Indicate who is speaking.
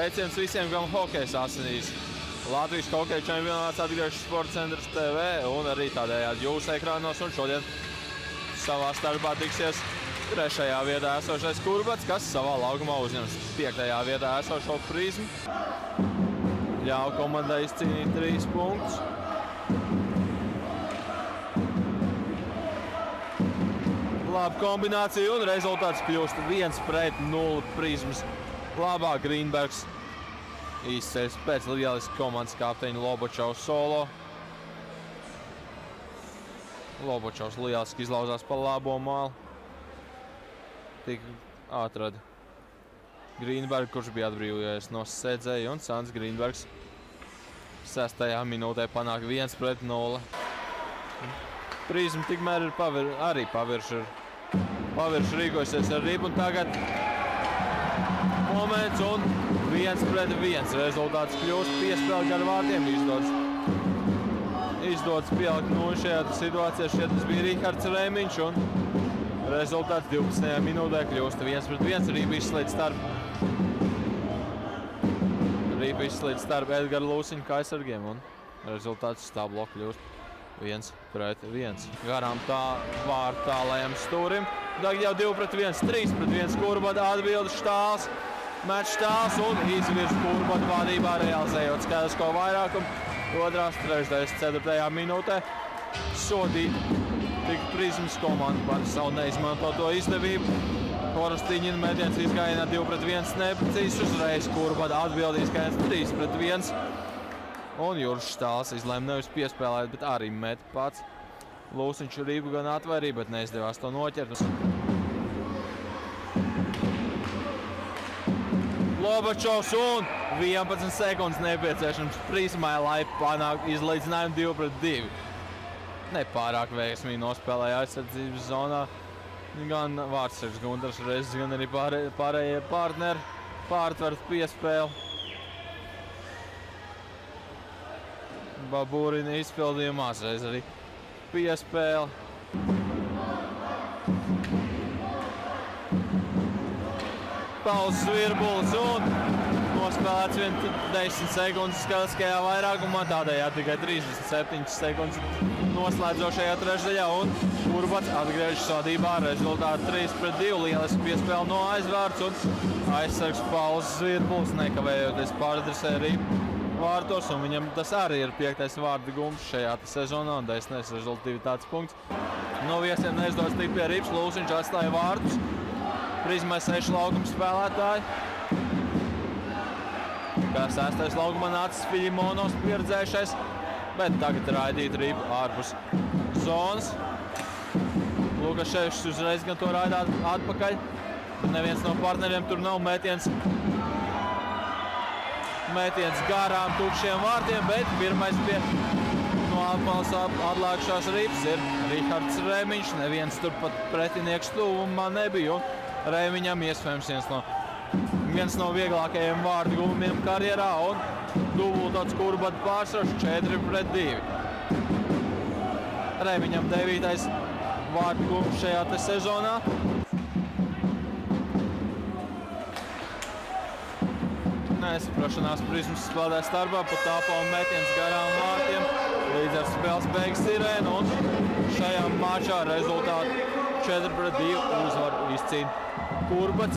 Speaker 1: sveiciens visiem, kam hokejs asinīs. Latvijas hokeja čempionāts atgriežas Sporta centrs TV un arī tādējādi jūsu ekrānos. Un šodien savā starpā tiksies 3. vietā esošais Kurbats, kas savā laukumā uzņems 5. vietā esošo Prizmu. Ļauj komandai izcīnīt 3 punktus. Laba kombinācija un rezultāts kļūst 1-0 Prizmas labā. Grīnbergs izceļas pēc lieliski komandas kapteiņa Lobočovs solo. Lobočovs lieliski izlauzās pa labo malu. Tik atrada Grīnbergu, kurš bija atbrīvojies no sēdzēja, un Sants Grīnbergs 6. minūtē panāk 1-0. Prizma tikmēr ir arī pavirši rīkosies ar ripu, un tagad moments un 1-1. Rezultāts kļūst piespēle gar vārtiem. Izdodas pielikt šajā situācijā. Šeit tas bija Rihards Rēmiņš, un rezultāts 12. minūtē kļūst 1-1. Rīpa izslīd starp Edgara Lūsiņa kaisargiem, un rezultāts stablo kļūst 1-1. Garām tā vārtu tālajam stūrim. Tagad jau 2-1, 3-1. Kurbata atbildes Štāls. Mets Štāls un izvirz Kurbata vadībā, realizējot skaidrisko vairākumu. 2., 3., 4. minūtē sodīt tik Prizmas komanda par savu neizmantoto izdevību. Korostiņina metiens izgājienā 2-1 neprecīzs. Uzreiz Kurbata atbildīs skaidrs 3-1. Un Juris Štāls izlēma nevis piespēlēt, bet arī met pats. Lūsiņš Rību gan atvairīja, bet neizdevās to noķert. Lobočovs un 11 sekundes nepieciešams Prizmai, lai panāktu izlīdzinājumu 2-2. Nepārāk veiksmīgi nospēlēja aizsardzības zonā. Gan Vārtsargs Gundars reizes, gan arī pārējie partneri pārtvert piespēli. Babūrina izpildīja mazreiz arī piespēle. Pauls Virbulis un nospēlēts 10 sekundes skaliskajā vairākumā, tādējādi tikai 37 sekundes noslēdzošajā trešdaļā, un Kurbats atgriežas vadībā ar rezultātu 3-2. Lieliski piespēle no aizvārds, un aizsargs Pauls Virbulis nekavējoties pāradresē Rīpu vārtos, un viņam tas arī ir 5. vārda gums šajā sezonā, un 10. rezultātīvitātes punkts. No viesiem neizdodas tik pie Rips, Lūsiņš atstāja vārtus. Prizmai 6 laukuma spēlētāji. Kā 6. laukumā nācis Fiļimonovs pieredzējušais, bet tagad raidīt Ripu ārpus zonas. Lukaševičs uzreiz gan to raida atpakaļ, bet neviens no partneriem tur nav metiens. Mētiens garām tukšiem vārtiem, bet pirmais pie no atmalas atlēkšās Rips ir Rihards Rēmiņš. Neviens tur pat pretinieks tuvumā nebija, un Rēmiņam iespējams viens no vieglākajiem vārdu gumiem karjerā, un dubultots Kurbata pārsvars 4-2. Rēmiņam 9. vārdu gums šajā sezonā. Nesaprašanās Prizmas spēlē starpā, pa tāpā un metiens garām vārtiem. Līdz ar spēles beigas sirēnu, un šajā mačā rezultātu 4-2 uzvaru izcīna Kurbats.